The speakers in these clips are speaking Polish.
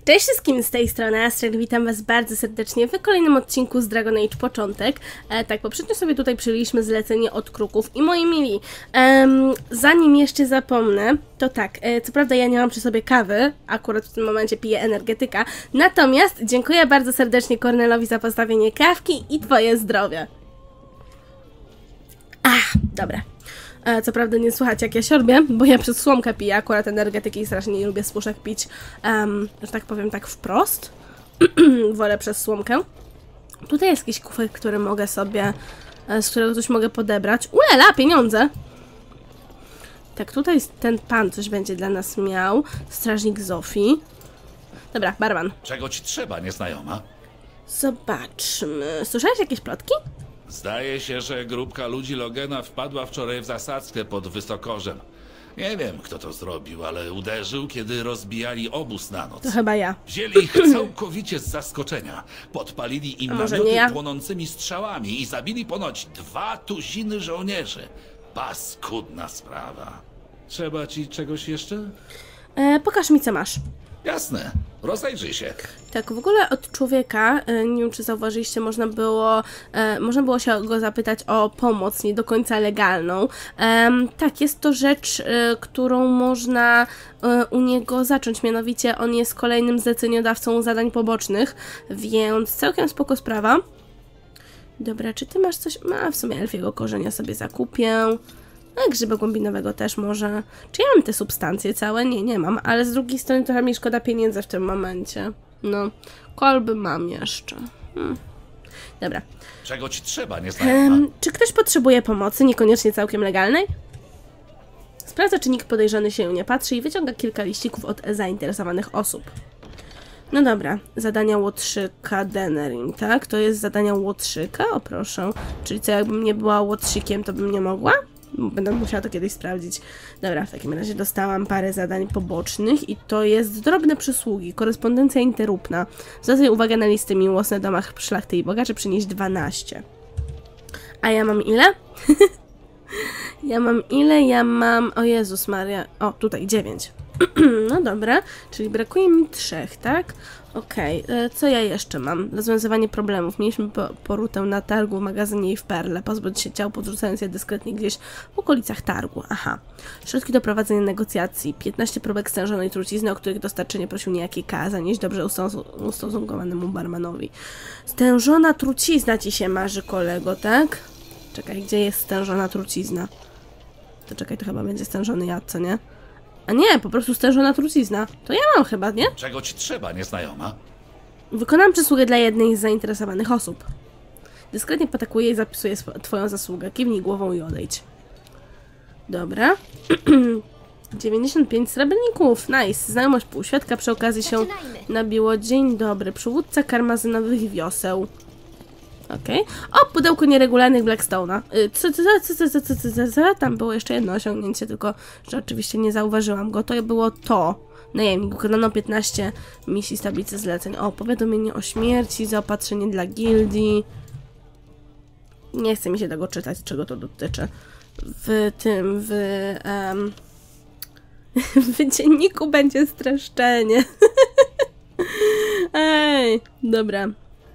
Cześć wszystkim, z tej strony Astrid, witam was bardzo serdecznie w kolejnym odcinku z Dragon Age Początek. Tak, poprzednio sobie tutaj przyjęliśmy zlecenie od Kruków i moi mili, zanim jeszcze zapomnę, to tak, co prawda ja nie mam przy sobie kawy, akurat w tym momencie piję energetyka, natomiast dziękuję bardzo serdecznie Kornelowi za postawienie kawki i twoje zdrowie. Dobra. Co prawda nie słychać jak ja siorbię, bo ja przez słomkę piję akurat energetyki i strasznie nie lubię z puszek pić, że tak powiem tak wprost. Wolę przez słomkę. Tutaj jest jakiś kufek, który mogę sobie, z którego coś mogę podebrać. Ulela, pieniądze! Tak, tutaj ten pan coś będzie dla nas miał. Strażnik Zofii. Dobra, barman. Czego ci trzeba, nieznajoma? Zobaczmy. Słyszałeś jakieś plotki? Zdaje się, że grupka ludzi Logena wpadła wczoraj w zasadzkę pod Wysokorzem. Nie wiem, kto to zrobił, ale uderzył, kiedy rozbijali obóz na noc. To chyba ja. Wzięli ich całkowicie z zaskoczenia. Podpalili im namioty płonącymi strzałami i zabili ponoć 2 tuziny żołnierzy. Paskudna sprawa. Trzeba ci czegoś jeszcze? Pokaż mi, co masz. Jasne, rozejrzyj się. Tak, w ogóle od człowieka, nie wiem czy zauważyliście, można było się go zapytać o pomoc, nie do końca legalną. Tak, jest to rzecz, którą można u niego zacząć, mianowicie on jest kolejnym zleceniodawcą zadań pobocznych, więc całkiem spoko sprawa. Dobra, czy ty masz coś? W sumie elfiego korzenia sobie zakupię. Grzyba głębinowego też może. Czy ja mam te substancje całe? Nie mam, ale z drugiej strony trochę mi szkoda pieniędzy w tym momencie. No, kolby mam jeszcze. Dobra. Czego ci trzeba, nieznajoma? Czy ktoś potrzebuje pomocy, niekoniecznie całkiem legalnej? Sprawdza, czy nikt podejrzany się nie patrzy i wyciąga kilka liścików od zainteresowanych osób. No dobra, zadania łotrzyka Denerim, tak? To jest zadania łotrzyka? O proszę. Czyli co, jakbym nie była łotrzykiem, to bym nie mogła? Będę musiała to kiedyś sprawdzić. Dobra, w takim razie dostałam parę zadań pobocznych i to jest drobne przysługi, korespondencja interrupna. Zwracaj uwagę na listy miłosne domach szlachty i bogaczy, przynieść 12. A ja mam ile? Ja mam... O Jezus Maria. O, tutaj 9. No dobra, czyli brakuje mi 3, tak? Okej, co ja jeszcze mam? Rozwiązywanie problemów. Mieliśmy porutę na targu, w magazynie i w Perle. Pozbyć się ciał, podrzucając je dyskretnie gdzieś w okolicach targu. Aha. Środki do prowadzenia negocjacji. 15 próbek stężonej trucizny, o których dostarczenie prosił niejaki K. Zanieść dobrze ustosunkowanemu barmanowi. Stężona trucizna ci się marzy, kolego, tak? Czekaj, gdzie jest stężona trucizna? To czekaj, to chyba będzie stężony jad, co nie? A nie, po prostu stężona trucizna. To ja mam chyba, nie? Czego ci trzeba, nieznajoma? Wykonam przysługę dla jednej z zainteresowanych osób. Dyskretnie potakuję i zapisuję twoją zasługę. Kiwnij głową i odejdź. Dobra. 95 srebrników. Nice. Znajomość półświadka przy okazji się nabiło. Dzień dobry. Przywódca karmazynowych wioseł. Okej. O, pudełko nieregularnych Blackstone'a. Tam było jeszcze jedno osiągnięcie, tylko że oczywiście nie zauważyłam go. To było to. Najemnik. Ukonano 15 misji z tablicy zleceń. O, powiadomienie o śmierci, zaopatrzenie dla gildii. Nie chce mi się tego czytać, czego to dotyczy. W dzienniku będzie streszczenie. Ej, dobra.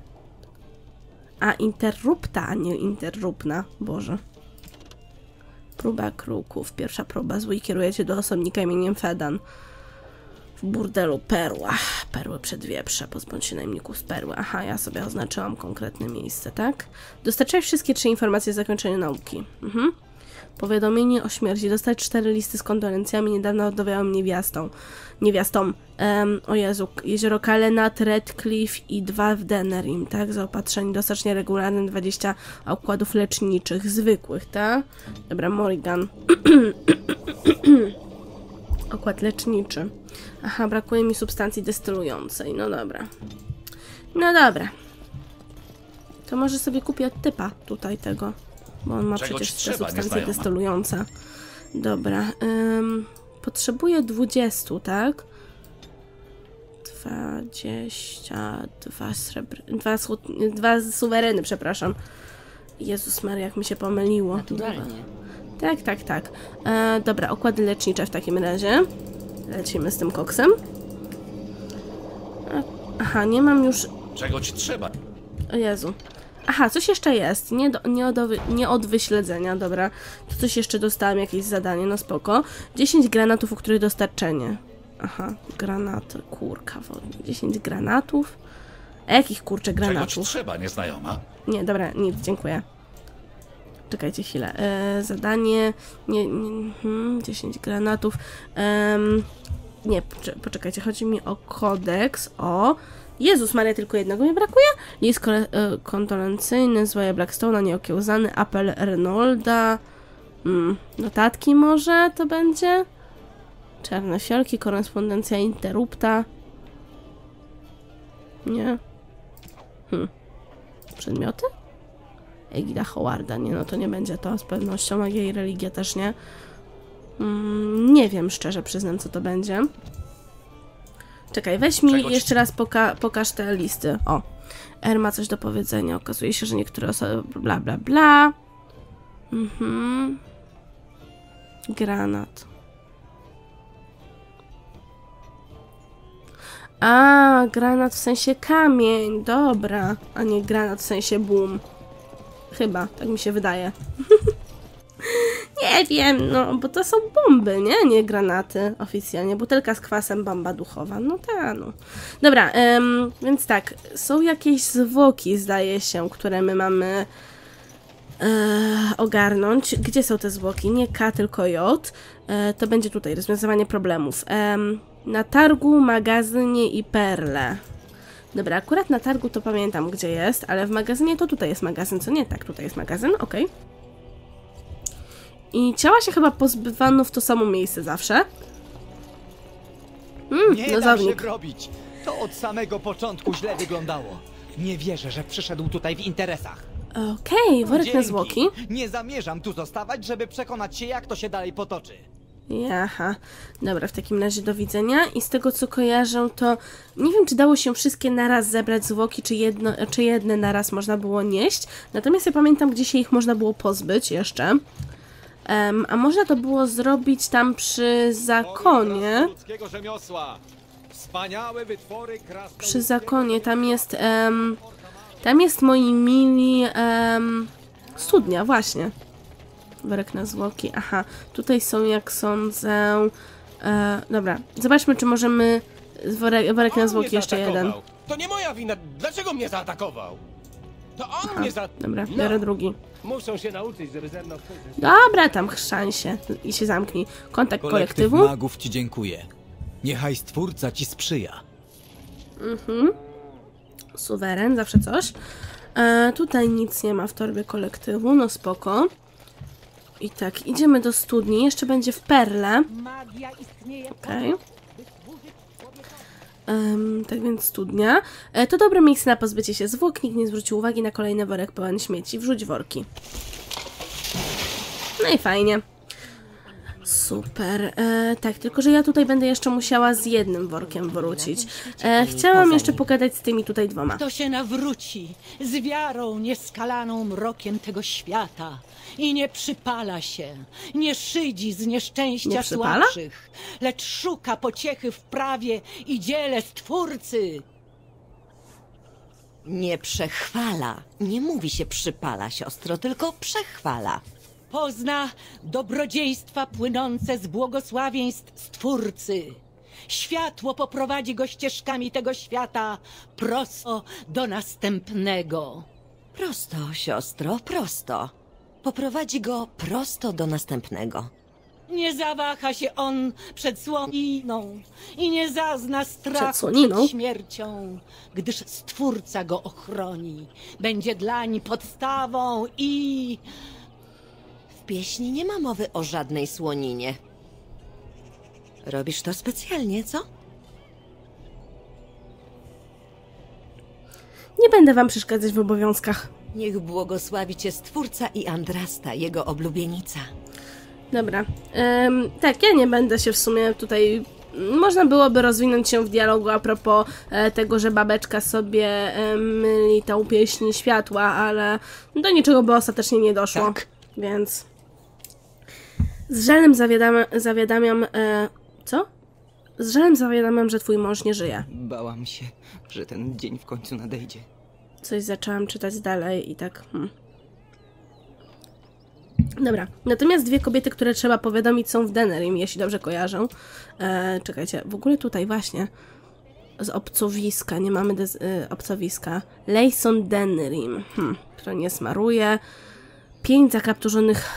A interrupta, a nie interrupna. Boże. Próba kruków. Pierwsza próba. Zły kierujecie do osobnika imieniem Fedan. W burdelu Perła. Perły przedwieprze. Pozbądź się najemników z Perły. Aha, ja sobie oznaczyłam konkretne miejsce, tak? Dostarczaj wszystkie 3 informacje o zakończeniu nauki. Powiadomienie o śmierci. Dostać 4 listy z kondolencjami. Niedawno oddawiałam niewiastom. O Jezu. Jezioro Kalenat, Redcliffe i 2 w Denerim, tak? Zaopatrzenie. Dostarcz nieregularnym 20 układów leczniczych. Zwykłych, tak? Dobra, Morrigan. Okład leczniczy. Aha, brakuje mi substancji destylującej. No dobra. No dobra. To może sobie kupię od typa tutaj tego. Bo on ma przecież te substancje destylujące. Dobra. Potrzebuję 20, tak? 2 suwereny, przepraszam. Jezus Maria, jak mi się pomyliło. Naturalnie. Tak. Dobra, okłady lecznicze w takim razie. Lecimy z tym koksem. Aha, nie mam już... Czego ci trzeba? O Jezu. Aha, coś jeszcze jest. Nie od wyśledzenia, dobra. To coś jeszcze dostałam, jakieś zadanie, no spoko. 10 granatów, u których dostarczenie. Aha, granaty, kurka wodna. 10 granatów. A jakich, kurczę, granatów? Czego ci trzeba, nieznajoma? Nie, dobra, nic, dziękuję. Czekajcie chwilę. Zadanie... 10 granatów. Nie, poczekajcie, chodzi mi o kodeks, o... Jezus Maria, tylko jednego mi brakuje? List kondolencyjny, zwoje Blackstone'a, nieokiełzany, apel Renolda, notatki może to będzie? Czarne fiolki, korespondencja interrupta. Nie. Przedmioty? Egida Howarda, nie, no to nie będzie to z pewnością, magia i religia też nie. Nie wiem, szczerze przyznam, co to będzie. Czekaj, weź mi jeszcze raz pokaż te listy. O, R ma coś do powiedzenia. Okazuje się, że niektóre osoby... Bla, bla, bla. Granat. A, granat w sensie kamień. Dobra. A nie granat w sensie boom. Chyba, tak mi się wydaje. Nie wiem, no, bo to są bomby, nie? Nie granaty oficjalnie. Butelka z kwasem, bomba duchowa. No ta, no. Dobra, więc tak, są jakieś zwłoki, zdaje się, które my mamy ogarnąć. Gdzie są te zwłoki? Nie K, tylko J. To będzie tutaj, rozwiązywanie problemów. Na targu, magazynie i perle. Dobra, akurat na targu to pamiętam, gdzie jest, ale w magazynie to tutaj jest magazyn, co nie? Tak, tutaj jest magazyn, okej. I ciała się chyba pozbywano w to samo miejsce zawsze. Nie da się robić. To od samego początku źle wyglądało. Nie wierzę, że przyszedł tutaj w interesach. Okej, worek na zwłoki. Nie zamierzam tu zostawać, żeby przekonać się, jak to się dalej potoczy. Jaha, dobra, w takim razie do widzenia. I z tego, co kojarzę, to nie wiem, czy dało się wszystkie naraz zebrać zwłoki, czy jedne naraz można było nieść. Natomiast ja pamiętam, gdzie się ich można było pozbyć jeszcze. A można to było zrobić tam przy zakonie. Przy zakonie, tam jest moi mili studnia, właśnie. Worek na zwłoki, aha, tutaj są, jak sądzę... dobra, zobaczmy, czy możemy... Worek na zwłoki jeszcze jeden. To nie moja wina, dlaczego mnie zaatakował? To on mnie Dobra, biorę drugi. Muszą się nauczyć, żeby ze mną... Dobra, tam chrzan się i się zamknij. Kontakt kolektywu. Magów ci dziękuję. Niechaj Stwórca ci sprzyja. Suweren, zawsze coś. Tutaj nic nie ma w torbie kolektywu, no spoko. I tak, idziemy do studni. Jeszcze będzie w perle. Okej. Tak więc studnia. To dobre miejsce na pozbycie się zwłok. Nikt nie zwrócił uwagi na kolejny worek pełen śmieci. Wrzuć worki. No i fajnie. Super. Tak, tylko że ja tutaj będę jeszcze musiała z jednym workiem wrócić. Chciałam jeszcze pogadać z tymi tutaj dwoma. Kto się nawróci z wiarą nieskalaną mrokiem tego świata i nie przypala się, nie szydzi z nieszczęścia słabszych, lecz szuka pociechy w prawie i dziele Stwórcy. Nie przechwala. Nie mówi się przypala, siostro, tylko przechwala. Pozna dobrodziejstwa płynące z błogosławieństw Stwórcy. Światło poprowadzi go ścieżkami tego świata prosto do następnego. Prosto, siostro, prosto. Poprowadzi go prosto do następnego. Nie zawaha się on przed słoniną i nie zazna strachu przed śmiercią, gdyż Stwórca go ochroni. Będzie dlań podstawą i... W pieśni nie ma mowy o żadnej słoninie. Robisz to specjalnie, co? Nie będę wam przeszkadzać w obowiązkach. Niech błogosławi cię Stwórca i Andrasta, jego oblubienica. Dobra. Tak, ja nie będę się w sumie tutaj... Można byłoby rozwinąć się w dialogu a propos tego, że babeczka sobie myli tą pieśń światła, ale do niczego by ostatecznie nie doszło. Tak. Więc... Z żalem zawiadamiam... Co? Z żalem zawiadamiam, że twój mąż nie żyje. Bałam się, że ten dzień w końcu nadejdzie. Coś zaczęłam czytać dalej i tak... Dobra, natomiast dwie kobiety, które trzeba powiadomić, są w Denerim, jeśli dobrze kojarzę. Czekajcie, w ogóle tutaj właśnie z obcowiska, nie mamy obcowiska. Lejson Denerim, które nie smaruje. 5 zakapturzonych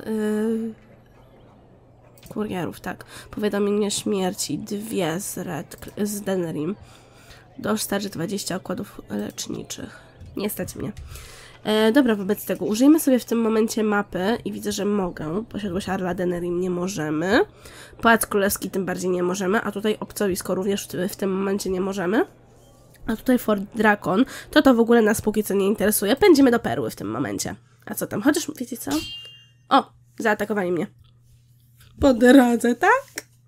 kurierów, tak. Powiadomienie śmierci, 2 z Denerim. Dostarczy 20 okładów leczniczych. Nie stać mnie. Dobra, wobec tego użyjmy sobie w tym momencie mapy i widzę, że mogę. Posiadłość Arla Denerim nie możemy. Pałac Królewski tym bardziej nie możemy, a tutaj obcowisko również w tym momencie nie możemy. A tutaj Fort Drakon, to w ogóle nas póki co nie interesuje. Pędzimy do Perły w tym momencie. A co tam? Chociaż, wiecie co? O, zaatakowali mnie. Po drodze, tak?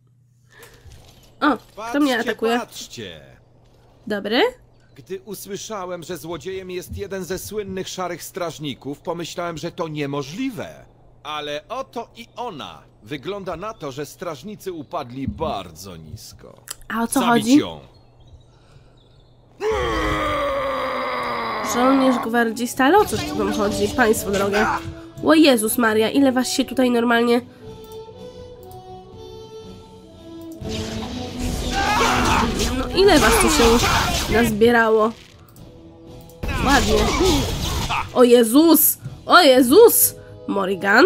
O, kto mnie atakuje? Patrzcie! Dobry? Gdy usłyszałem, że złodziejem jest jeden ze słynnych szarych strażników, pomyślałem, że to niemożliwe. Ale oto i ona. Wygląda na to, że strażnicy upadli bardzo nisko. A o co Zabić chodzi? ją. Żołnierz gwardzista, ale o co tu wam chodzi? Państwo drogie. O Jezus Maria, ile was się tutaj normalnie... No ile was tu się nazbierało? Ładnie. O Jezus! O Jezus! Morrigan?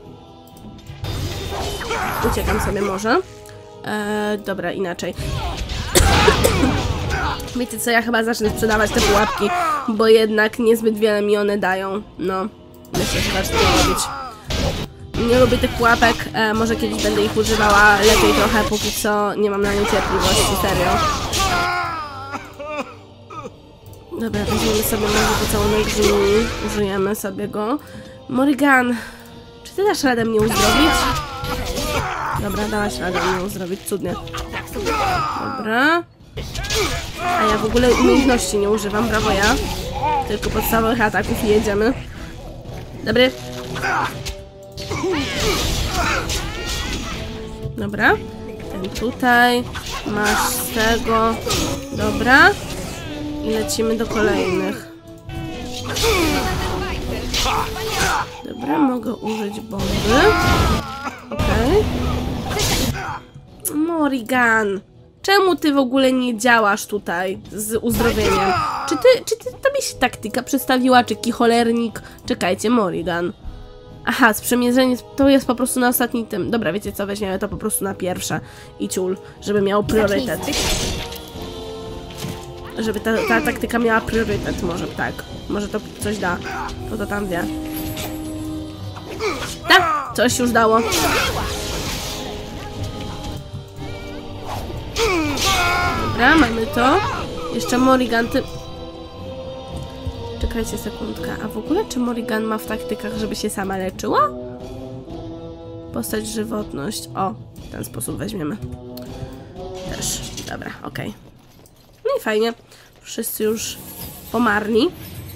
Uciekam sobie może. Dobra, inaczej. Wiecie co, ja chyba zacznę sprzedawać te pułapki, bo jednak niezbyt wiele mi one dają. No, myślę, że zacznę to robić. Nie lubię tych pułapek, może kiedyś będę ich używała lepiej trochę, póki co nie mam na nie cierpliwości, serio. Dobra, weźmiemy sobie może pocałunek żmii, użyjemy sobie go. Morrigan, czy ty dasz radę mnie uzdrowić? Dobra, dałaś radę mnie uzdrowić, cudnie. Dobra. A ja w ogóle umiejętności nie używam, brawo ja. Tylko podstawowych ataków i jedziemy. Dobry. Dobra. Ten tutaj. Masz z tego. Dobra. I lecimy do kolejnych. Dobra, mogę użyć bomby. Okej. Morrigan. Czemu ty w ogóle nie działasz tutaj z uzdrowieniem? Czy tobie się taktyka przedstawiła, czy kicholernik? Czekajcie, Morrigan. Aha, sprzymierzenie to jest po prostu na ostatni tym. Dobra, wiecie co, weźmiemy to po prostu na pierwsze i ciul, żeby miał priorytet. Żeby ta taktyka miała priorytet, może tak. Może to coś da. Kto to tam wie? Tak, coś już dało. Dobra, mamy to. Jeszcze Morrigan, ty... Czekajcie sekundkę. A w ogóle czy Morrigan ma w taktykach, żeby się sama leczyła? Postać żywotność. O, w ten sposób weźmiemy. Też. Dobra, okej. No i fajnie. Wszyscy już pomarli.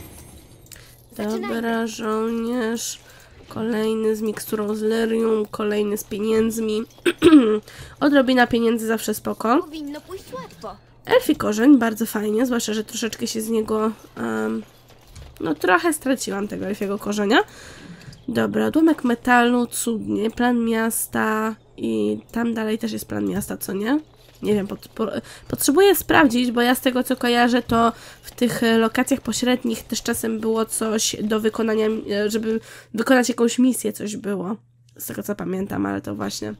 Dobra, żołnierz. Kolejny z miksturą z lyrium, kolejny z pieniędzmi. Odrobina pieniędzy zawsze spoko. Powinno pójść łatwo. Elfi korzeń, bardzo fajnie, zwłaszcza, że troszeczkę się z niego... no trochę straciłam tego elfiego korzenia. Dobra, odłamek metalu, cudnie, plan miasta i tam dalej też jest plan miasta, co nie? Nie wiem, potrzebuję sprawdzić, bo ja z tego co kojarzę, to w tych lokacjach pośrednich też czasem było coś do wykonania, żeby wykonać jakąś misję, coś było. Z tego co pamiętam, ale to właśnie...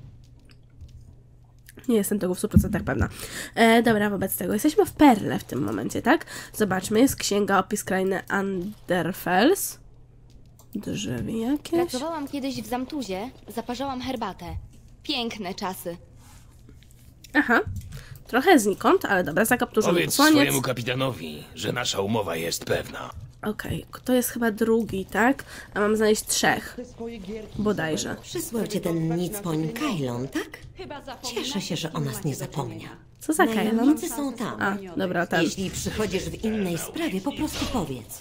Nie jestem tego w 100% pewna. Dobra, wobec tego jesteśmy w Perle w tym momencie, tak? Zobaczmy, jest księga, opis krainy Anderfels. Drzewie jakieś. Pracowałam kiedyś w Zamtuzie, zaparzałam herbatę. Piękne czasy. Aha, trochę znikąd, ale dobra, zakapturzony Powiedz posłaniec. swojemu kapitanowi, że nasza umowa jest pewna. Okej, to jest chyba drugi, tak? A mam znaleźć 3. Bodajże. Przysłał cię ten nicpoń Kailon, tak? Cieszę się, że o nas nie zapomniał. Co za Kailon? Najemnicy są tam. A, dobra, tam. Jeśli przychodzisz w innej sprawie, po prostu powiedz.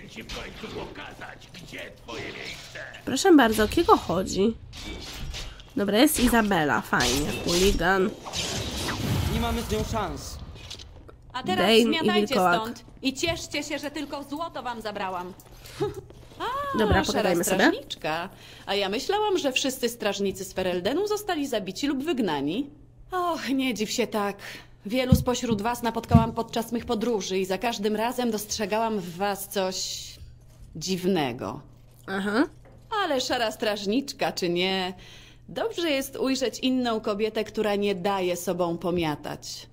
Proszę bardzo, o kiego chodzi? Dobra, jest Izabela, fajnie. Hooligan. Nie mamy z nią szans. A teraz Dane i zmiatajcie wilkołak. stąd i cieszcie się, że tylko złoto wam zabrałam. Dobra, szara pogadajmy sobie. strażniczka. A ja myślałam, że wszyscy strażnicy z Fereldenu zostali zabici lub wygnani. Och, nie dziw się tak. Wielu spośród was napotkałam podczas mych podróży i za każdym razem dostrzegałam w was coś dziwnego. Aha. Ale szara strażniczka, czy nie? Dobrze jest ujrzeć inną kobietę, która nie daje sobą pomiatać.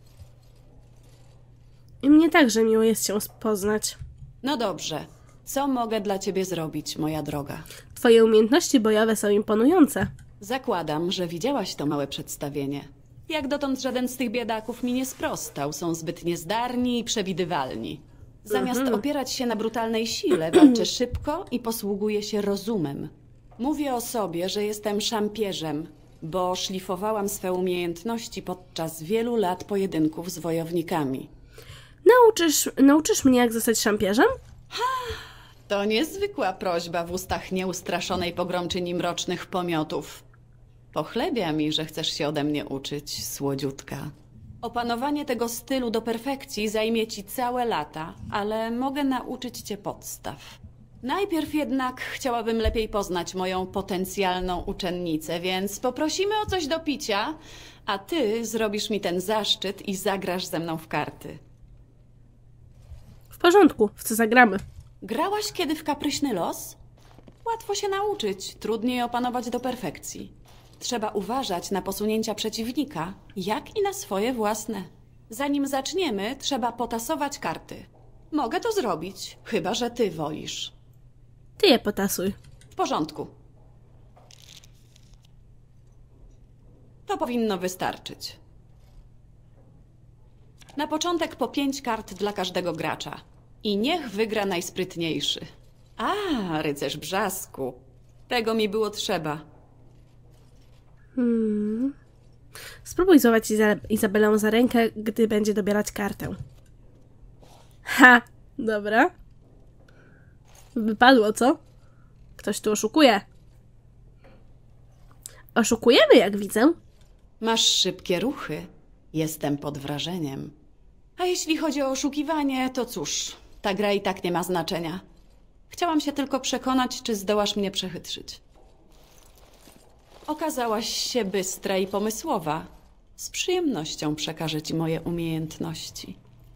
I mnie także miło jest cię poznać. No dobrze. Co mogę dla ciebie zrobić, moja droga? Twoje umiejętności bojowe są imponujące. Zakładam, że widziałaś to małe przedstawienie. Jak dotąd żaden z tych biedaków mi nie sprostał. Są zbyt niezdarni i przewidywalni. Zamiast opierać się na brutalnej sile, walczę szybko i posługuję się rozumem. Mówię o sobie, że jestem szampierzem, bo szlifowałam swe umiejętności podczas wielu lat pojedynków z wojownikami. Nauczysz mnie, jak zostać szampierzem? To niezwykła prośba w ustach nieustraszonej pogromczyni mrocznych pomiotów. Pochlebia mi, że chcesz się ode mnie uczyć, słodziutka. Opanowanie tego stylu do perfekcji zajmie ci całe lata, ale mogę nauczyć cię podstaw. Najpierw jednak chciałabym lepiej poznać moją potencjalną uczennicę, więc poprosimy o coś do picia, a ty zrobisz mi ten zaszczyt i zagrasz ze mną w karty. W porządku, w co zagramy? Grałaś kiedy w kapryśny los? Łatwo się nauczyć, trudniej opanować do perfekcji. Trzeba uważać na posunięcia przeciwnika, jak i na swoje własne. Zanim zaczniemy, trzeba potasować karty. Mogę to zrobić, chyba że ty wolisz. Ty je potasuj. W porządku. To powinno wystarczyć. Na początek po 5 kart dla każdego gracza. I niech wygra najsprytniejszy. A, rycerz brzasku. Tego mi było trzeba. Spróbuj złapać Izabelę za rękę, gdy będzie dobierać kartę. Ha! Dobra. Wypadło, co? Ktoś tu oszukuje. Oszukujemy, jak widzę. Masz szybkie ruchy. Jestem pod wrażeniem. A jeśli chodzi o oszukiwanie, to cóż, ta gra i tak nie ma znaczenia. Chciałam się tylko przekonać, czy zdołasz mnie przechytrzyć. Okazałaś się bystra i pomysłowa. Z przyjemnością przekażę ci moje umiejętności.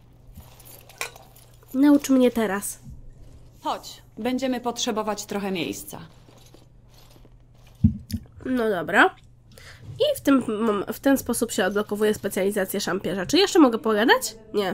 Naucz mnie teraz. Chodź, będziemy potrzebować trochę miejsca. No dobra. I w ten sposób się odblokowuje specjalizację szampierza. Czy jeszcze mogę pogadać? Nie.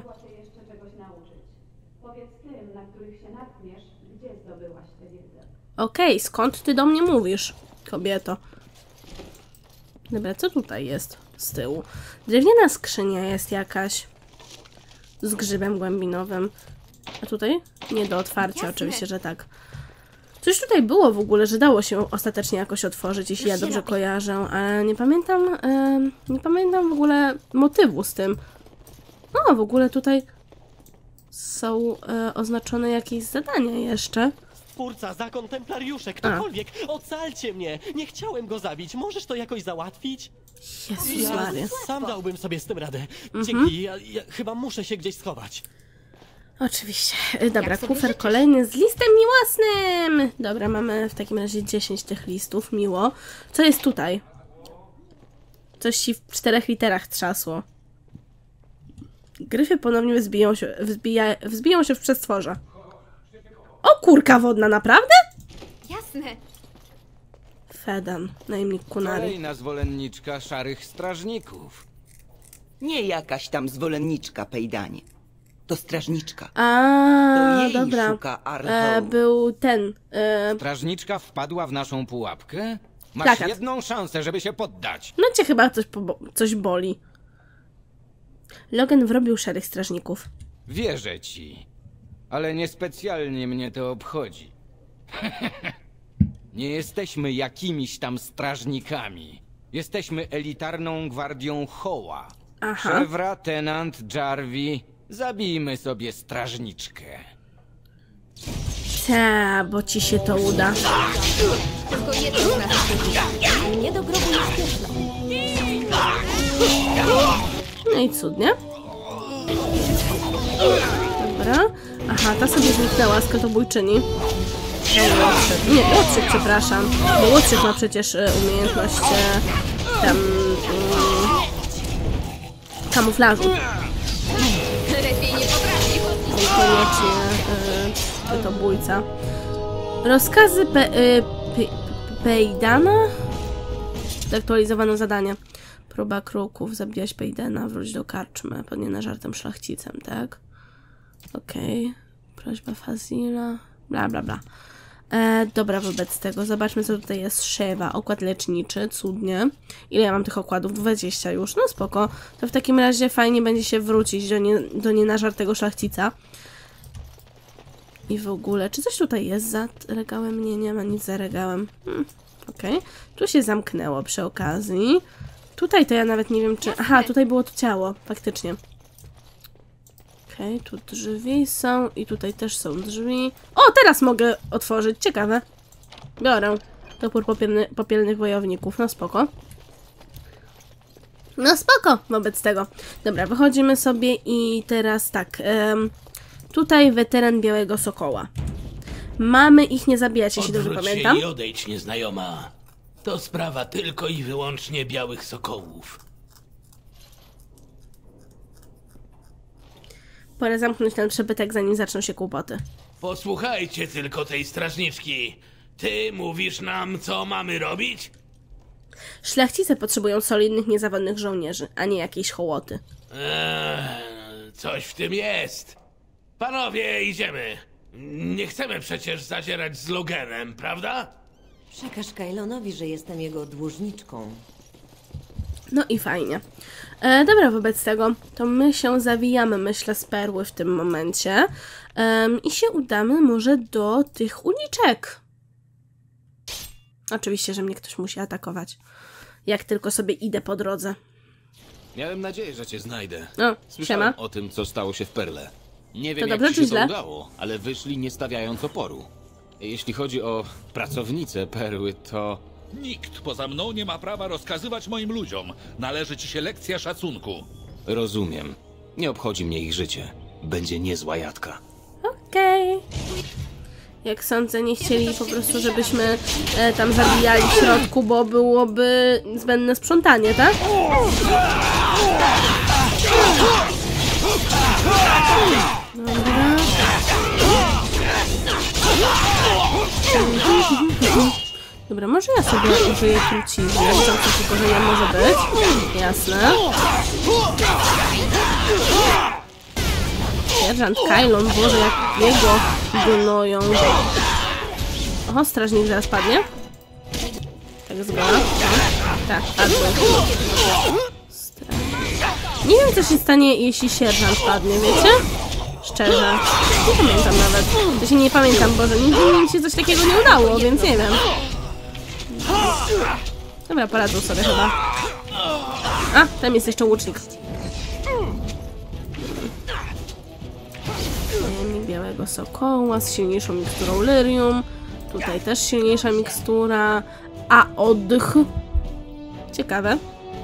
Okej, skąd ty do mnie mówisz, kobieto? Dobra, co tutaj jest z tyłu? Drewniana skrzynia jest jakaś. Z grzybem głębinowym. A tutaj? Nie do otwarcia, jasne. Oczywiście, że tak. Coś tutaj było w ogóle, że dało się ostatecznie jakoś otworzyć, jeśli ja dobrze kojarzę, ale nie pamiętam w ogóle motywu z tym. O, w ogóle tutaj są oznaczone jakieś zadania jeszcze. Stwórca, zakon, templariusze, ktokolwiek, ocalcie mnie! Nie chciałem go zabić, możesz to jakoś załatwić? Jezus Maria. Sam dałbym sobie z tym radę. Dzięki, ja chyba muszę się gdzieś schować. Oczywiście. Dobra, kufer kolejny z listem miłosnym! Dobra, mamy w takim razie 10 tych listów, miło. Co jest tutaj? Coś ci w 4 literach trzasło. Gryfy ponownie wzbiją się w przestworze. O, kurka wodna, naprawdę? Jasne. Fedan, najemnik Kunari. Kolejna zwolenniczka szarych strażników. Nie jakaś tam zwolenniczka, Pejdanie. To strażniczka. A, to jej dobra. Szuka Archoł. Był ten. Strażniczka wpadła w naszą pułapkę? Masz tak, jedną szansę, żeby się poddać. No cię chyba coś boli. Logan wrobił szarych strażników. Wierzę ci. Ale niespecjalnie mnie to obchodzi. Nie jesteśmy jakimiś tam strażnikami. Jesteśmy elitarną gwardią Hoła. Szewra, tenant, Jarvi. Zabijmy sobie strażniczkę. Ta, bo ci się to uda. Tylko jedno z nas przeżyje. Nie do grobu nie spieszno. No i cudnie. Dobra. Aha, ta sobie zniknęła, skotobójczyni. Nie, Łotrzyk, przepraszam. Bo Łotrzyk ma przecież umiejętność tam... kamuflażu. Lepiej nie potrafi. Koniecznie skotobójca. Rozkazy Pejdana? Zaktualizowano zadanie. Próba kruków. Zabijać Pejdana. Wróć do karczmy. Podniena żartem szlachcicem, tak? Okej. Prośba Fazila. Bla, bla, bla. Dobra, wobec tego. Zobaczmy, co tutaj jest. Szewa. Okład leczniczy. Cudnie. Ile ja mam tych okładów? 20 już. No spoko. To w takim razie fajnie będzie się wrócić do nienażartego szlachcica. I w ogóle, czy coś tutaj jest za regałem? Nie ma nic za regałem. Okej. Tu się zamknęło przy okazji. Tutaj to ja nawet nie wiem, czy... Aha, tutaj było to ciało, faktycznie. Okej, tu drzwi są i tutaj też są drzwi. O, teraz mogę otworzyć, ciekawe. Biorę topór popielnych wojowników, no spoko. No spoko, wobec tego. Dobra, wychodzimy sobie i teraz tak... Tutaj weteran Białego Sokoła. Mamy ich nie zabijać, jeśli dobrze pamiętam. I odejdź, nieznajoma. To sprawa tylko i wyłącznie Białych Sokołów. Pora zamknąć ten przebytek, zanim zaczną się kłopoty. Posłuchajcie tylko tej strażniczki. Ty mówisz nam, co mamy robić? Szlachcice potrzebują solidnych, niezawodnych żołnierzy, a nie jakiejś hołoty. Coś w tym jest. Panowie, idziemy. Nie chcemy przecież zadzierać z Logenem, prawda? Przekaż Kajlonowi, że jestem jego dłużniczką. No i fajnie. Dobra, wobec tego to my się zawijamy, myślę, z perły w tym momencie i się udamy może do tych uliczek. Oczywiście, że mnie ktoś musi atakować. Jak tylko sobie idę po drodze. Miałem nadzieję, że cię znajdę. O, Słyszałem siema. o tym, co stało się w Perle. Nie wiem, To jak dobrze, ci czy się to źle? udało, ale wyszli nie stawiając oporu. Jeśli chodzi o pracownicę Perły, to... Nikt poza mną nie ma prawa rozkazywać moim ludziom. Należy ci się lekcja szacunku. Rozumiem. Nie obchodzi mnie ich życie. Będzie niezła jadka. Okej. Jak sądzę, nie chcieli po prostu, żebyśmy tam zabijali w środku, bo byłoby zbędne sprzątanie, tak? Dobra. Dobra, może ja sobie użyję trucizny. Tam tylko, że nie może być. Jasne. Sierżant Kajlon, Boże, jak jego gnoją. Oho, strażnik zaraz padnie. Tak zgoda. Tak, padł. Nie wiem, co się stanie, jeśli sierżant padnie, wiecie? Szczerze. Nie pamiętam nawet. To się nie pamiętam, Boże. Nigdy mi się coś takiego nie udało, więc nie wiem. Dobra, poradzą sobie chyba. A, tam jest jeszcze łucznik. Białego Sokoła z silniejszą miksturą Lyrium. Tutaj też silniejsza mikstura. A oddech. Ciekawe.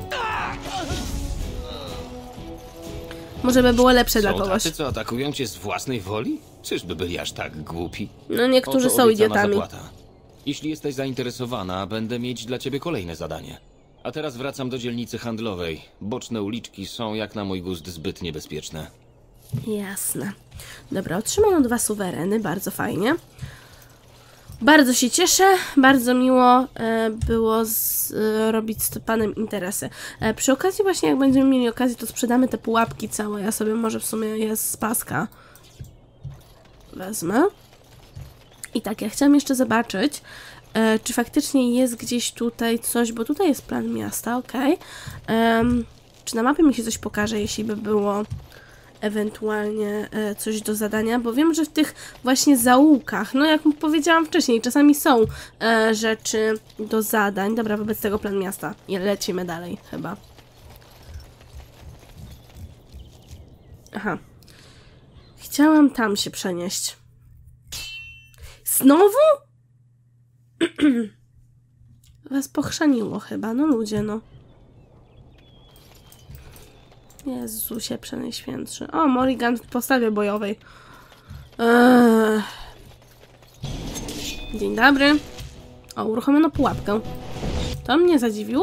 Może by było lepsze dla kogoś. Tacy, co atakują cię z własnej woli? Czyżby byli aż tak głupi? No niektórzy są idiotami. Zapłata. Jeśli jesteś zainteresowana, będę mieć dla ciebie kolejne zadanie. A teraz wracam do dzielnicy handlowej. Boczne uliczki są, jak na mój gust, zbyt niebezpieczne. Jasne. Dobra, otrzymano 2 suwereny, bardzo fajnie. Bardzo się cieszę, bardzo miło było robić z panem interesy. Przy okazji właśnie, jak będziemy mieli okazję, to sprzedamy te pułapki całe. Ja sobie może w sumie je z paska wezmę. I tak, ja chciałam jeszcze zobaczyć, czy faktycznie jest gdzieś tutaj coś, bo tutaj jest plan miasta, okej. Czy na mapie mi się coś pokaże, jeśli by było ewentualnie coś do zadania, bo wiem, że w tych właśnie zaułkach, no jak powiedziałam wcześniej, czasami są rzeczy do zadań. Dobra, wobec tego plan miasta. I lecimy dalej chyba. Aha. Chciałam tam się przenieść. Znowu? Was pochrzaniło chyba, no ludzie, no. Jezusie Przenajświętszy. O, Morrigan w postawie bojowej. Dzień dobry. O, uruchomiono pułapkę. To mnie zadziwiło?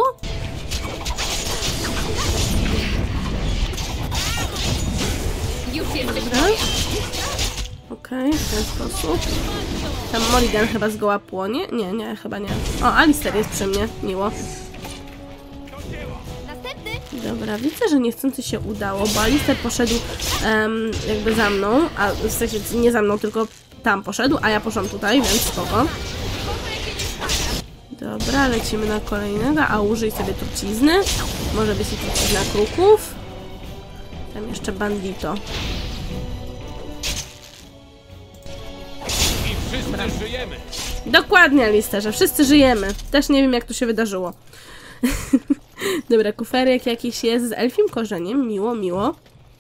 Dobra. Okej, w ten sposób. Tam Morrigan chyba zgoła płonie? Nie, chyba nie. O, Alistair jest przy mnie. Miło. Dobra, widzę, że niechcący się udało, bo Alistair poszedł jakby za mną, a w sensie nie za mną, tylko tam poszedł, a ja poszłam tutaj, więc spoko. Dobra, lecimy na kolejnego, a użyj sobie trucizny. Może być i trucizna kruków. Tam jeszcze bandito. I wszyscy żyjemy. Dokładnie, Alisterze, wszyscy żyjemy. Też nie wiem, jak to się wydarzyło. Dobra, kuferek jakiś jest z elfim korzeniem. Miło, miło.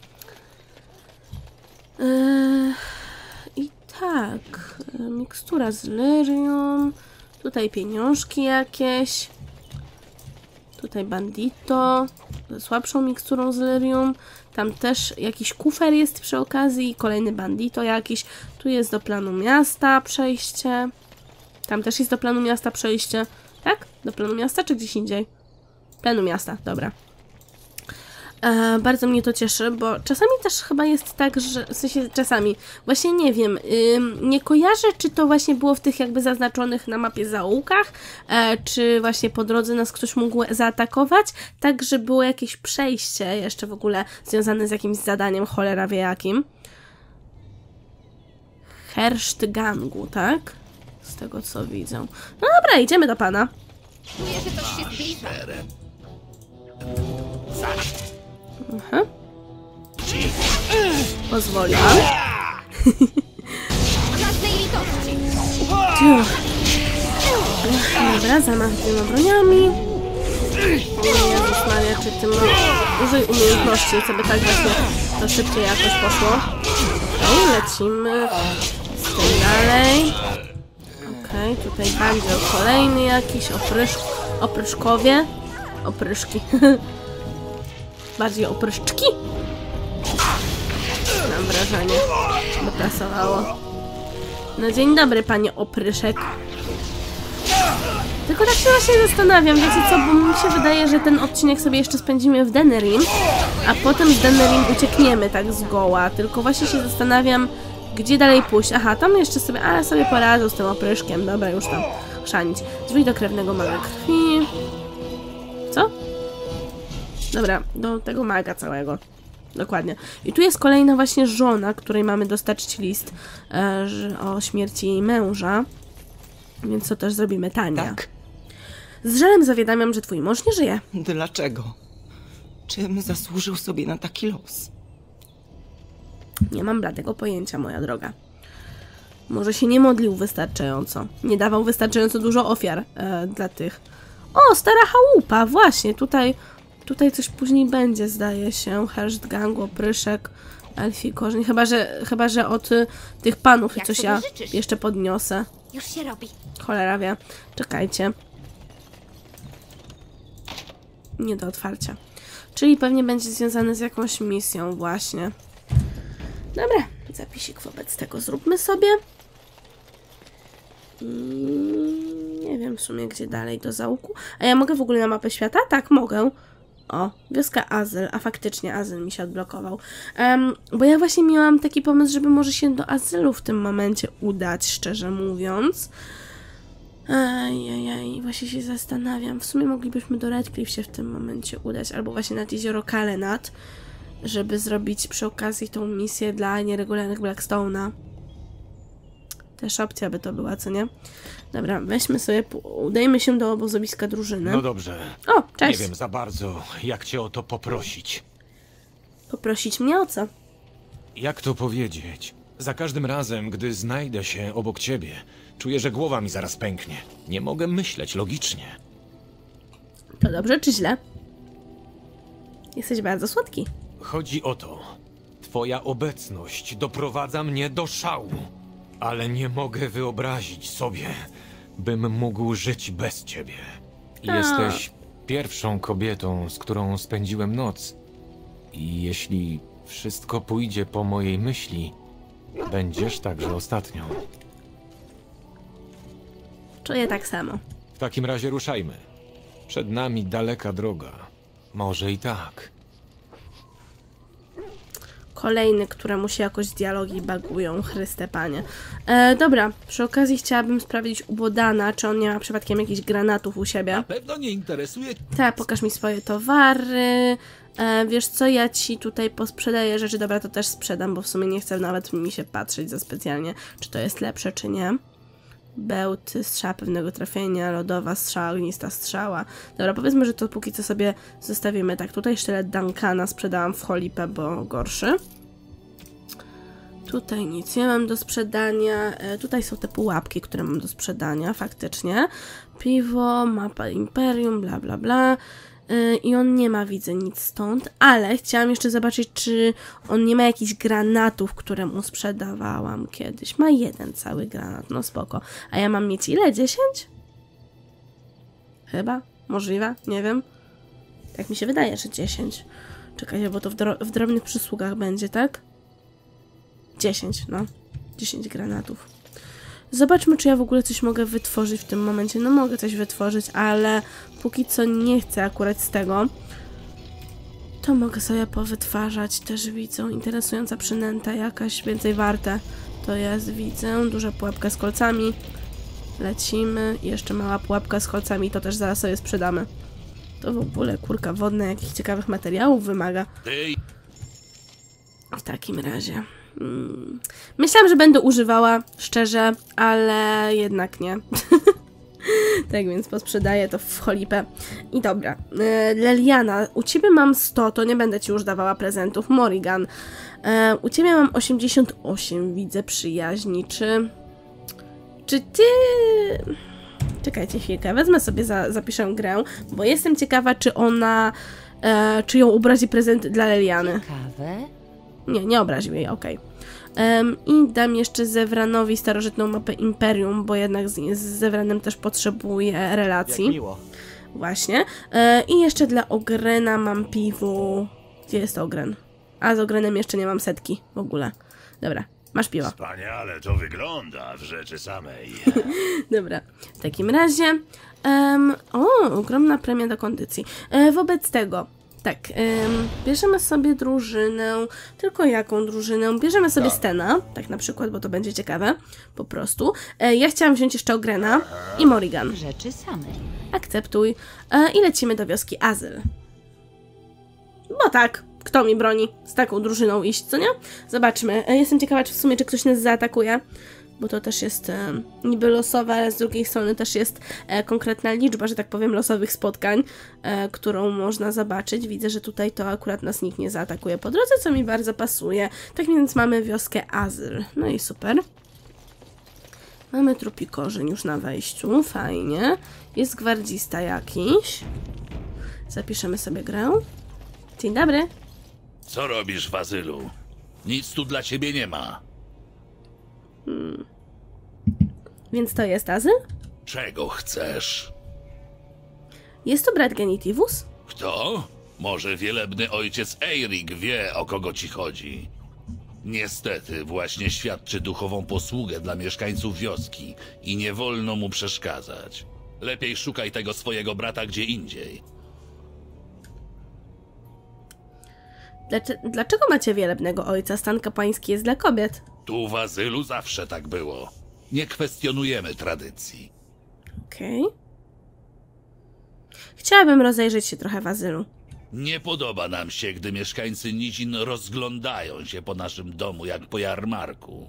I tak. Mikstura z lyrium. Tutaj pieniążki jakieś. Tutaj bandito. Ze słabszą miksturą z lyrium. Tam też jakiś kufer jest przy okazji. Kolejny bandito jakiś. Tu jest do planu miasta przejście. Tam też jest do planu miasta przejście. Tak? Do planu miasta czy gdzieś indziej? Planu miasta, dobra. Bardzo mnie to cieszy, bo czasami też chyba jest tak, że... W sensie czasami, właśnie nie wiem, nie kojarzę, czy to właśnie było w tych jakby zaznaczonych na mapie zaułkach, czy właśnie po drodze nas ktoś mógł zaatakować, tak, że było jakieś przejście jeszcze w ogóle związane z jakimś zadaniem, cholera wie jakim. Herszt gangu, tak? Z tego co widzę. No dobra, idziemy do pana. Czuję, że coś się zbliża. Aha. Pozwoliłam. Dobra, zamach dwiema broniami. Jezus Maria, czy ty użyj umiejętności, żeby tak właśnie to szybciej jakoś poszło. Okej, lecimy z tym dalej. Okej, tutaj bandzior kolejny jakiś, opryszkowie. Opryszki. Bardziej opryszczki? Mam wrażenie, by pasowało. No dzień dobry, panie opryszek. Tylko tak się właśnie zastanawiam, wiecie co, bo mi się wydaje, że ten odcinek sobie jeszcze spędzimy w Denerim, a potem z Denerim uciekniemy tak zgoła. Tylko właśnie się zastanawiam, gdzie dalej pójść. Aha, tam jeszcze sobie, ale sobie poradzę z tym opryszkiem. Dobra, już tam chrzanić. Drzwi do krewnego maga krwi. Co? Dobra, do tego maga całego. Dokładnie. I tu jest kolejna właśnie żona, której mamy dostarczyć list o śmierci jej męża. Więc to też zrobimy, Tania. Tak. Z żalem zawiadamiam, że twój mąż nie żyje. Dlaczego? Czym zasłużył sobie na taki los? Nie mam bladego pojęcia, moja droga. Może się nie modlił wystarczająco. Nie dawał wystarczająco dużo ofiar dla tych. O, stara chałupa, właśnie. Tutaj coś później będzie, zdaje się. Herszt gangu, opryszek, elfi korzeń. Chyba, że od tych panów coś ja jeszcze podniosę. Już się robi. Cholera wie. Czekajcie. Nie do otwarcia. Czyli pewnie będzie związane z jakąś misją właśnie. Dobra, zapisik wobec tego zróbmy sobie. Nie wiem w sumie gdzie dalej do zaułku. A ja mogę w ogóle na mapę świata? Tak, mogę. O, wioska Azyl, a faktycznie Azyl mi się odblokował. Bo ja właśnie miałam taki pomysł, żeby może się do Azylu w tym momencie udać, szczerze mówiąc. Ajajaj, właśnie się zastanawiam. W sumie moglibyśmy do Redcliffe się w tym momencie udać, albo właśnie nad jezioro Calenat, żeby zrobić przy okazji tą misję dla nieregularnych Blackstone'a. Też opcja by to była, co nie? Dobra, weźmy sobie, udajmy się do obozowiska drużyny. No dobrze. O, cześć. Nie wiem za bardzo, jak cię o to poprosić. Poprosić mnie o co? Jak to powiedzieć? Za każdym razem, gdy znajdę się obok ciebie, czuję, że głowa mi zaraz pęknie. Nie mogę myśleć logicznie. To dobrze czy źle? Jesteś bardzo słodki. Chodzi o to. Twoja obecność doprowadza mnie do szału. Ale nie mogę wyobrazić sobie, bym mógł żyć bez ciebie. Jesteś pierwszą kobietą, z którą spędziłem noc. I jeśli wszystko pójdzie po mojej myśli, będziesz także ostatnią. Czuję tak samo. W takim razie ruszajmy. Przed nami daleka droga. Może i tak. Kolejny, któremu się jakoś dialogi bagują. Chryste panie. Dobra, przy okazji chciałabym sprawdzić u Bodana, czy on nie ma przypadkiem jakichś granatów u siebie. Na pewno nie interesuje... Tak, pokaż mi swoje towary. Wiesz co, ja ci tutaj posprzedaję rzeczy. Dobra, to też sprzedam, bo w sumie nie chcę nawet mi się patrzeć za specjalnie, czy to jest lepsze, czy nie. Bełt, strzała pewnego trafienia, lodowa strzała, ognista strzała. Dobra, powiedzmy, że to póki co sobie zostawimy. Tak, tutaj sztylet Duncana sprzedałam w Holipę, bo gorszy. Tutaj nic nie mam do sprzedania. Tutaj są te pułapki, które mam do sprzedania, faktycznie. Piwo, mapa Imperium, bla bla bla. I on nie ma, widzę, nic stąd, ale chciałam jeszcze zobaczyć, czy on nie ma jakichś granatów, które mu sprzedawałam kiedyś. Ma jeden cały granat, no spoko. A ja mam mieć ile? 10? Chyba? Możliwe? Nie wiem. Tak mi się wydaje, że 10. Czekajcie, bo to w drobnych przysługach będzie, tak? 10, no. 10 granatów. Zobaczmy, czy ja w ogóle coś mogę wytworzyć w tym momencie. No mogę coś wytworzyć, ale póki co nie chcę akurat z tego. To mogę sobie powytwarzać. Też widzę. Interesująca przynęta jakaś, więcej warte. To jest, widzę. Duża pułapka z kolcami. Lecimy. I jeszcze mała pułapka z kolcami. To też zaraz sobie sprzedamy. To w ogóle kurka wodna jakichś ciekawych materiałów wymaga. W takim razie... Myślałam, że będę używała, szczerze, ale jednak nie. Tak więc posprzedaję to w Holipę. I dobra. Leliana, u ciebie mam 100, to nie będę ci już dawała prezentów. Morrigan, u ciebie mam 88, widzę, przyjaźni. Czy ty... Czekajcie chwilkę, wezmę sobie, zapiszę grę, bo jestem ciekawa, czy ona... czy ją obrazi prezent dla Leliany. Ciekawe. Nie obraził jej, okej. I dam jeszcze Zewranowi starożytną mapę Imperium, bo jednak z Zewranem też potrzebuję relacji. Jak miło. Właśnie. I jeszcze dla Ogrena mam piwo. Gdzie jest Ogren? A z Ogrenem jeszcze nie mam setki w ogóle. Dobra, masz piwo. Wspaniale to wygląda w rzeczy samej. Dobra, w takim razie... ogromna premia do kondycji. Wobec tego... Tak, bierzemy sobie drużynę, tylko jaką drużynę? Bierzemy sobie Stena, tak na przykład, bo to będzie ciekawe, po prostu. Ja chciałam wziąć jeszcze Ogrena i Morrigan. Rzeczy samej. Akceptuj. I lecimy do wioski Azyl. Bo tak, kto mi broni z taką drużyną iść, co nie? Zobaczmy, jestem ciekawa, czy w sumie, czy ktoś nas zaatakuje. Bo to też jest niby losowe, ale z drugiej strony też jest konkretna liczba, że tak powiem, losowych spotkań, którą można zobaczyć. Widzę, że tutaj to akurat nas nikt nie zaatakuje po drodze, co mi bardzo pasuje. Tak więc mamy wioskę Azyl. No i super. Mamy trupi korzeń już na wejściu, fajnie. Jest gwardzista jakiś. Zapiszemy sobie grę. Dzień dobry. Co robisz w Azylu? Nic tu dla ciebie nie ma. Więc to jest Azyl? Czego chcesz? Jest to brat Genitivus? Kto? Może wielebny ojciec Eirik wie, o kogo ci chodzi. Niestety, właśnie świadczy duchową posługę dla mieszkańców wioski i nie wolno mu przeszkadzać. Lepiej szukaj tego swojego brata gdzie indziej. Dlaczego macie wielebnego ojca? Stan kapłański jest dla kobiet. Tu w Azylu zawsze tak było. Nie kwestionujemy tradycji. Okej. Chciałabym rozejrzeć się trochę w Azylu. Nie podoba nam się, gdy mieszkańcy nizin rozglądają się po naszym domu jak po jarmarku.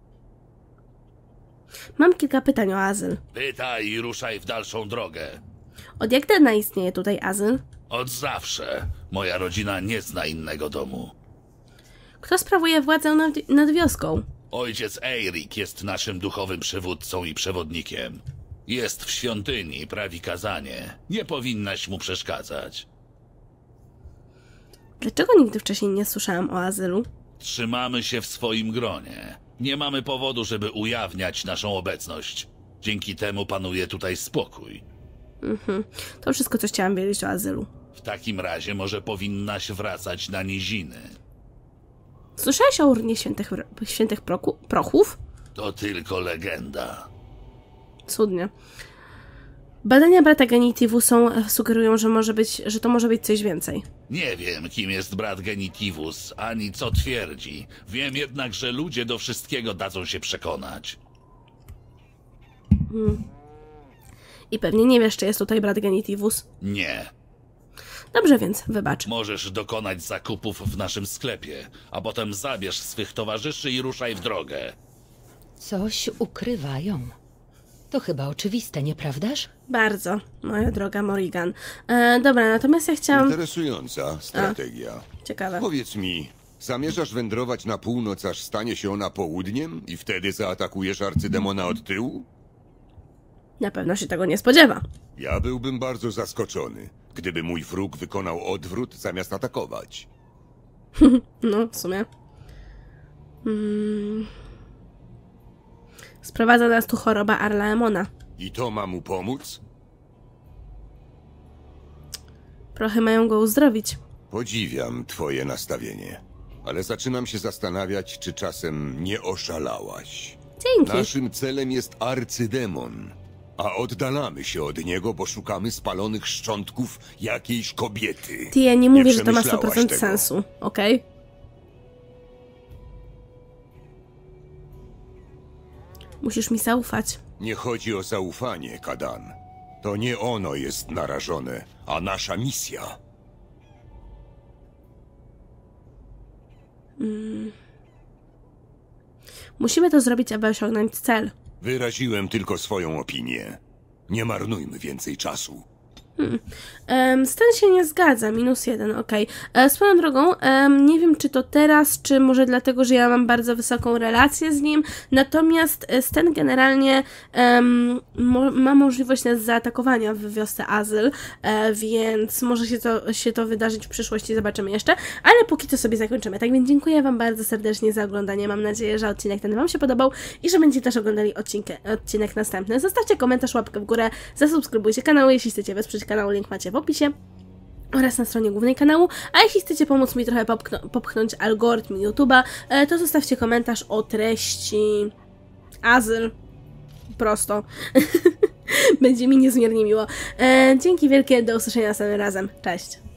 Mam kilka pytań o Azyl. Pytaj i ruszaj w dalszą drogę. Od jak dawna istnieje tutaj Azyl? Od zawsze. Moja rodzina nie zna innego domu. Kto sprawuje władzę nad wioską? Ojciec Eirik jest naszym duchowym przywódcą i przewodnikiem. Jest w świątyni, prawi kazanie. Nie powinnaś mu przeszkadzać. Dlaczego nigdy wcześniej nie słyszałam o Azylu? Trzymamy się w swoim gronie. Nie mamy powodu, żeby ujawniać naszą obecność. Dzięki temu panuje tutaj spokój. To wszystko, co chciałam wiedzieć o azylu. W takim razie może powinnaś wracać na niziny. Słyszałeś o urnie świętych prochów? To tylko legenda. Cudnie. Badania brata Genitivus sugerują, że to może być coś więcej. Nie wiem, kim jest brat Genitivus, ani co twierdzi. Wiem jednak, że ludzie do wszystkiego dadzą się przekonać. I pewnie nie wiesz, czy jest tutaj brat Genitivus? Nie. Dobrze więc, wybacz. Możesz dokonać zakupów w naszym sklepie, a potem zabierz swych towarzyszy i ruszaj w drogę. Coś ukrywają. To chyba oczywiste, nieprawdaż? Bardzo, moja droga Morrigan. Dobra, natomiast ja chciałam... Interesująca strategia. Ciekawe. Powiedz mi, zamierzasz wędrować na północ, aż stanie się ona południem i wtedy zaatakujesz arcydemona od tyłu? Na pewno się tego nie spodziewa. Ja byłbym bardzo zaskoczony, gdyby mój wróg wykonał odwrót zamiast atakować. No, w sumie. Sprowadza nas tu choroba Arlaemona. I to ma mu pomóc? Prochy mają go uzdrowić. Podziwiam twoje nastawienie, ale zaczynam się zastanawiać, czy czasem nie oszalałaś. Dzięki. Naszym celem jest arcydemon, a oddalamy się od niego, bo szukamy spalonych szczątków jakiejś kobiety. Ja nie mówię, że to ma przemyślałaś 100% tego. sensu, okej? Musisz mi zaufać. Nie chodzi o zaufanie, Kadan. To nie ono jest narażone, a nasza misja. Musimy to zrobić, aby osiągnąć cel. Wyraziłem tylko swoją opinię. Nie marnujmy więcej czasu. Z tym się nie zgadza, -1, okej. Swoją drogą, nie wiem czy to teraz, czy może dlatego, że ja mam bardzo wysoką relację z nim, natomiast Sten generalnie ma możliwość nas zaatakowania w wiosce Azyl, więc może się to wydarzyć w przyszłości, zobaczymy jeszcze, ale póki to sobie zakończymy. Tak więc dziękuję wam bardzo serdecznie za oglądanie, mam nadzieję, że odcinek ten wam się podobał i że będziecie też oglądali odcinek następny. Zostawcie komentarz, łapkę w górę, zasubskrybujcie kanał, jeśli chcecie wesprzeć kanał, link macie w opisie oraz na stronie głównej kanału, a jeśli chcecie pomóc mi trochę popchnąć algorytm YouTube'a, to zostawcie komentarz o treści Azyl. Prosto. Będzie mi niezmiernie miło. Dzięki wielkie, do usłyszenia następnym razem. Cześć!